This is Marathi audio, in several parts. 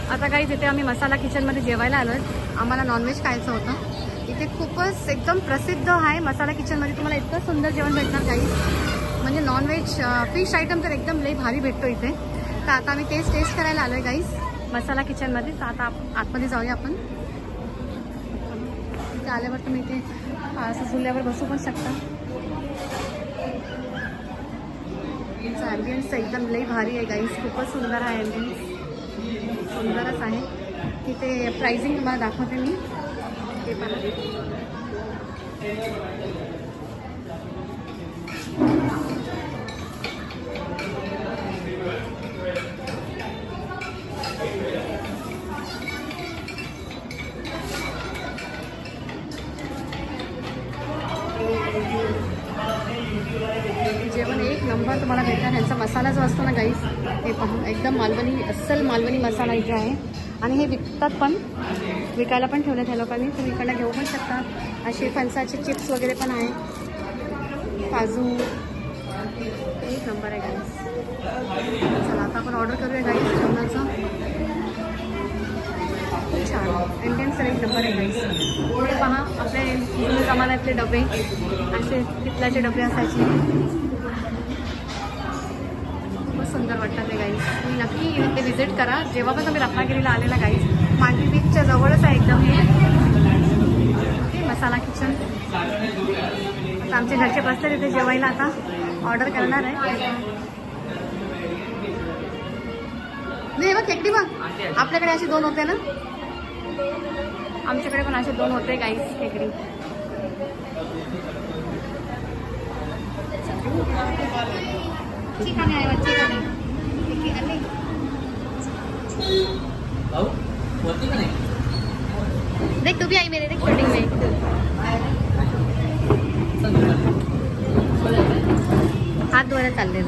आता काही इथे आम्ही मसाला किचनमध्ये जेवायला आलो आहे. आम्हाला नॉनव्हेज खायचं होतं. इथे खूपच एकदम प्रसिद्ध आहे मसाला किचनमध्ये. तुम्हाला इतकं सुंदर जेवण भेटणार काही, म्हणजे नॉनव्हेज फिश आयटम तर एकदम लई भारी भेटतो इथे. तर आता आम्ही टेस्ट करायला आलो आहे गाईस मसाला किचनमध्ये. तर आता आतमध्ये जाऊया आपण. इथे आल्यावर तुम्ही इथे असं झुल्यावर बसू पण शकता. ॲम्बियन्स एकदम लई भारी आहे गाईस, खूपच सुंदर आहे ॲम्बियन्स, सुंदरच आहे. तिथे प्राइसिंग तुम्हाला दाखवते मी. ते पण जेवण एक नंबर तुम्हाला भेटणार. यांचा मसाला जो असतो ना गाईस, हे पहा एकदम मालवणी, अस्सल मालवणी मसाला इथे आहे. आणि हे विकतात पण, विकायला पण ठेवलेत ह्या लोकांनी. तुम्ही इकडनं घेऊ पण शकता. असे फणसाचे चिप्स वगैरे पण आहे, काजू, एक नंबर आहे गाईस. चला आता आपण ऑर्डर करूया गाईस जेवणाचं. खूप छान इंडियन एक नंबर आहे गाईस. पुढे पहा आपले जुने जमान्यातले डबे, असे पितलाचे डबे असायचे. सुंदर वाटतं ते गाईस. तुम्ही नक्की इथे व्हिजिट करा जेव्हा पण तुम्ही रत्नागिरीला आलेला गाईस. मांडवी बीचच्या जवळच आहे एकदम हे मसाला किचन. आता आमचे घरचे बसले तिथे जेवायला. आता ऑर्डर करणार आहे. नाही बघ खेकडी बघ, आपल्याकडे असे 2 होते ना, आमच्याकडे पण असे 2 होते गाईस खेकडी. चिकन आहे, देख तू भी आई मेरे, देख शूटिंग में हात धुवायला चालले.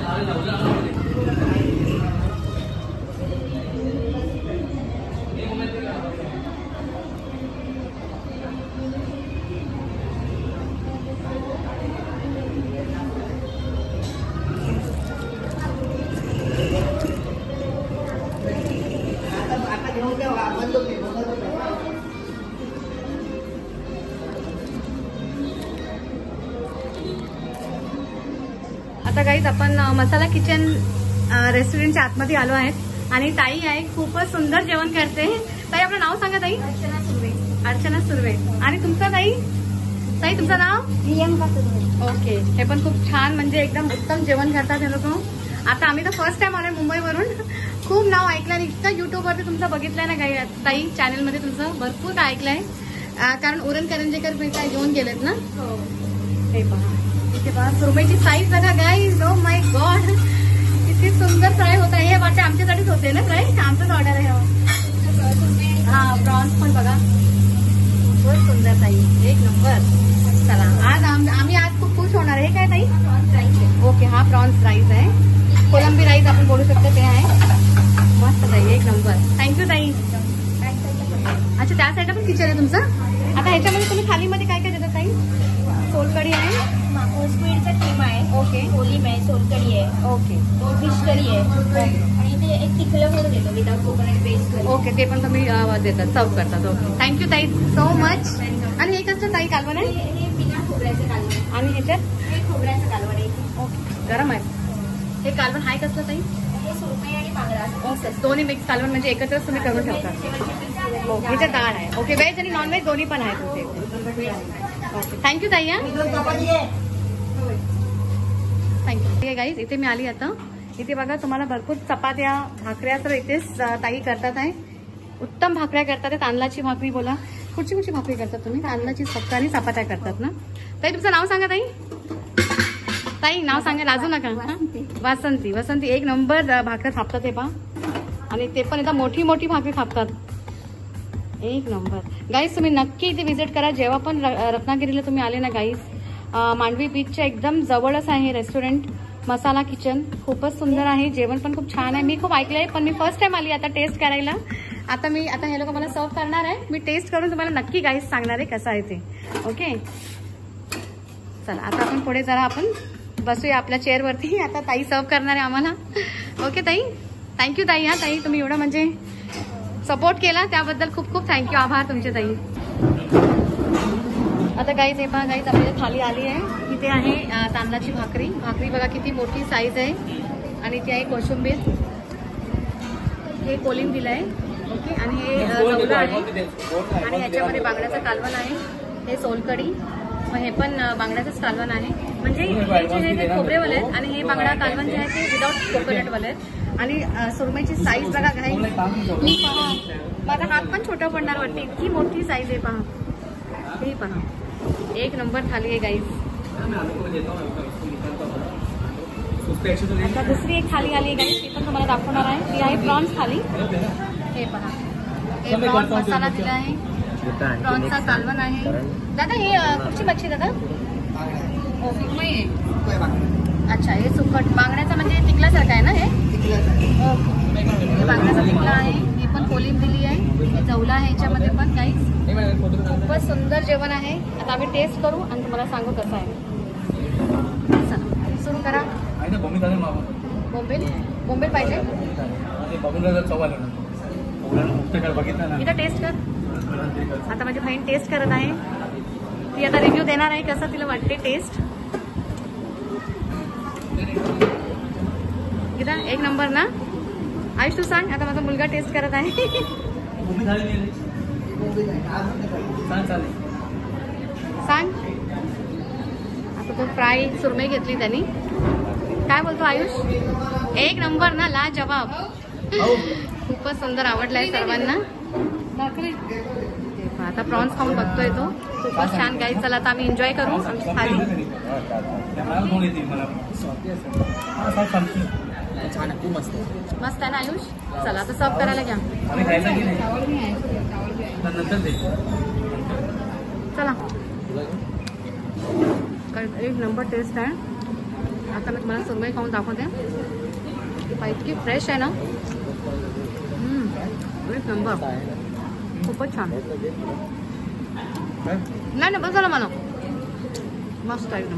आता गाईज आपण मसाला किचन रेस्टॉरंटच्या आतमध्ये आलो आहेत आणि ताई आहे, खूपच सुंदर जेवण करते. ताई आपलं नाव सांगा ताई. अर्चना सुर्वे. आणि तुमचं ताई? ताई तुमचं नाव? प्रियंका सुर्वे. ओके. हे पण खूप छान, म्हणजे एकदम उत्तम जेवण करतात हे लोक. आता आम्ही तर फर्स्ट टाइम आलोय मुंबईवरून. खूप नाव ऐकलं आणि इतकं युट्यूबवरती तुमचं बघितलंय ना ताई, चॅनलमध्ये तुमचं भरपूर काय ऐकलंय. कारण उरण करंजेकर काय घेऊन गेलेत ना. हे पहा इथे पहा सुरमईची साईज बघा गाईज. ओ माय गॉड, किती सुंदर फ्राय होत आहे. हे वाटते आमच्यासाठीच होते ना फ्राय, आमचंच ऑर्डर आहे. हा प्रॉन्स पण बघा, खूपच सुंदर ताई, एक नंबर. चला आज आम्ही आज खूप खुश होणार आहे. काय ताई? Prawns rice. ओके, हा प्रॉन्स राईस आहे, कोलंबी राईस आपण बोलू शकतो, ते आहे. मस्त ताई, एक नंबर. थँक्यू ताई. अच्छा त्या साईडला पण किचन आहे तुमचं. आता ह्याच्यामध्ये तुम्ही थालीमध्ये काय काय देता ताई? सोलकढी आहे, स्क्विडचा किमा आहे, ओके, कोलिम आहे, सोलकढी आहे, ओके, फिश करी आहे, आणि ते एक तिखलं म्हणून देतो विदाउट कोकोनट पेस्ट. ओके, ते पण तुम्ही देतात, सर्व करतात. ओके, थँक्यू ताई सो मच. आणि हे कसं ताई कालवण आहे? हे बिना खोबऱ्याचं कालवण. आणि ह्याच्यात हे खोबऱ्याचं कालवण आहे. ओके, गरम आहे. हे कालवण आहे कसलं ताई? हे सुरमई आणि बांगडा. ओके, दोन्ही मिक्स कालवण म्हणजे एकत्रच तुम्ही करून ठेवता. ओके, ह्याच्यात डाळ आहे. ओके, व्हेज आणि नॉन व्हेज दोन्ही पण आहे तुमचे. ओके, थँक्यू ताई. Thank you guys. इथे मी आली आता. इथे बघा तुम्हाला भरपूर चपात्या, भाकऱ्या तर इथेच ताई करतात आहे. उत्तम भाकऱ्या करतात. तांदळाची भाकरी बोला, कुठची भाकरी करतात तुम्ही? तांदळाची फक्त आणि चपात्या करतात ना. ताई तुमचं नाव सांगा ताई. ताई नाव सांगा, लाजू नका. वासंती. वासंती एक नंबर भाकऱ्या थापतात हे पहा. आणि ते पण एकदम मोठी मोठी भाकरी थापतात, एक नंबर. गाईज तुम्ही नक्की इथे व्हिजिट करा जेव्हा पण रत्नागिरीला तुम्ही आले ना गाईज. मांडवी बीचच्या एकदम जवळच आहे रेस्टॉरंट मसाला किचन. खूपच सुंदर आहे, जेवण पण खूप छान आहे. मी खूप ऐकलंय पण मी फर्स्ट टाइम आली आता टेस्ट करायला. आता हे लोक मला सर्व करणार आहे. मी टेस्ट करून तुम्हाला नक्की गाईज सांगणार आहे कसं आहे ते. ओके चला आता आपण पुढे जरा आपण बसूया आपल्या चेअरवरती. आता ताई सर्व करणार आहे आम्हाला. ओके ताई, थँक्यू ताई. हा ताई तुम्ही एवढं म्हणजे सपोर्ट केला त्याबद्दल खूप खूप थँक्यू, आभार तुमचे ताई. आता गाईज हे पहा गाईज आपल्याला थाली आली आहे. इथे आहे तांदळाची भाकरी. भाकरी बघा किती मोठी साईज आहे. आणि इथे आहे कोशिंबीर, हे कोलिंबीर आहे. ओके. आणि हे जवला आहे. आणि ह्याच्यामध्ये बांगड्याचं कालवण आहे. हे सोलकढी, मग हे पण बांगड्याचंच कालवण आहे. म्हणजे हे जे खोबरेवाले आहेत आणि हे बांगडा कालवण जे आहे ते विदाउट कोकोनटवाले आहेत. आणि सुरमईची साईज बघा गाई, पहा माझा हात पण छोटा पडणार वाटते, इतकी मोठी साईज आहे. पहा हे पहा, एक नंबर थाली आहे गाईज. आता दुसरी एक थाली आली आहे गाईज, ती पण तुम्हाला दाखवणार आहे. ती आहे प्रॉन्स थाली. हे पहा, हे प्रॉन्स मसाला दिला आहे, प्रॉन्सचा कालवण आहे. दादा हे कुठची मच्छी दादा? अच्छा, हे सुकट बांगड्याचा म्हणजे तिकल्यासारखं आहे ना हे? हे बांगड्याचा तिकला आहे. हे पण कोलिंबीर दिली आहे. हे जवला आहे ह्याच्यामध्ये पण गाईज. खूपच सुंदर जेवण आहे. आता आम्ही टेस्ट करू आणि तुम्हाला सांगू कसं आहे. सुरू करा. बोंबील बोंबील पाहिजे इथं टेस्ट कर. आता माझी बहीण टेस्ट करत आहे. ती आता रिव्ह्यू देणार आहे कसं तिला वाटते टेस्ट. इथं एक नंबर ना आयुष, तू सांग. आता माझा मुलगा टेस्ट करत आहे. सांग. आता तो फ्राय सुरमई घेतली त्यांनी. काय बोलतो आयुष? एक नंबर ना, ला जवाब. खूपच सुंदर आवडलाय सर्वांना. आता प्रॉन्स खाऊन बघतोय तो. खूपच छान गाईज. चला आता आम्ही एन्जॉय करू आमची थाली. मस्त आहे ना आयुष? चला आता सर्व करायला घ्या. चला, एक नंबर टेस्ट आहे. आता मी तुम्हाला सुरमई खाऊन दाखवते. इतकी फ्रेश आहे ना, एक नंबर. खूपच छान. नाही बस झालं मला. मस्त आहे एकदम.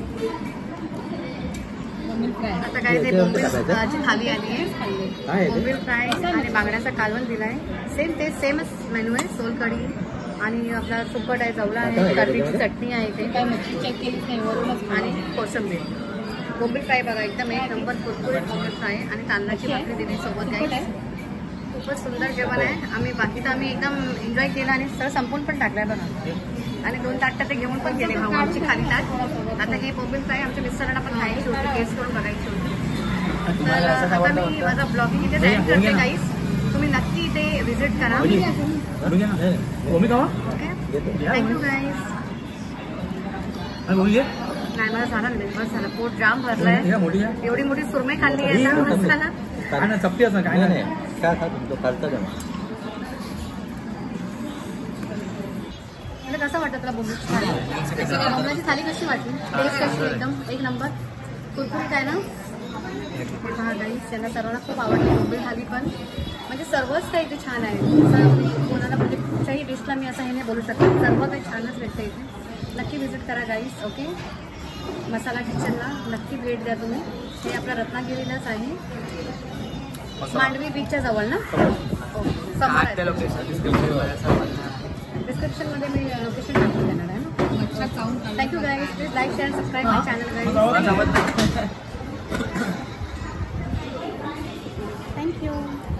आता काय ते बोंबीलची थाली आली आहे. बोंबील फ्राय आणि बांगड्याचा कालवण दिलाय. सेमच मेनू आहे. सोलकढी आणि आपला सुकट आहे, जवला आहे, करडीची चटणी आहे इथे, काय मच्छी चेक केली नाही वरूनच, आणि कोशिंबीर. बोंबील फ्राय बघा एकदम एक नंबर कुरकुरीत बोंबील फ्राय आणि तांदळाची भाकरी दिली सोबत आहे. खूपच सुंदर जेवण आहे. आम्ही बाकी तर आम्ही एकदम एन्जॉय केलं आणि सगळं संपून पण टाकलंय बघा. आणि 2 ताट ते घेऊन पण गेले भाऊ आमची खाली ताट. आता हे बोंबील फ्राय आमच्या मिस्टरांना पण खायची होती, टेस्ट करून बघायची होती. तर आता मी माझा ब्लॉगिंग इथे एंड करते गाईस. तुम्ही नक्की इथे व्हिजिट करा. Thank you guys. नाही मला झाला नाही, बस झालं. पोट जाम भरलंय. एवढी मोठी सुरमई खाल्ली आहे ना, बस झाला. कसं वाटतं तुला बोंबीलची थाली? बोंबलाची थाली कशी वाटली? टेस्ट कशी? एकदम एक नंबर कुरकुरीत आहे ना. पहा गाईस, त्यांना सर्वांना खूप आवडली बोंबील थाली पण. म्हणजे सर्वच काही इथे छान आहे. असं कोणाला म्हणजे कुठच्याही डिशला मी असं हे नाही बोलू शकत. सर्व काही छानच भेटतं इथे. नक्की व्हिजिट करा गाईस. ओके. मसाला किचनला नक्की भेट द्या तुम्ही. हे आपल्या रत्नागिरीलाच आहे, मांडवी बीचच्या जवळ ना. डिस्क्रिप्शन मध्ये मी लोकेशन टाकून देणार आहे ना. Thank you guys. Please like share subscribe my channel guys. Thank you.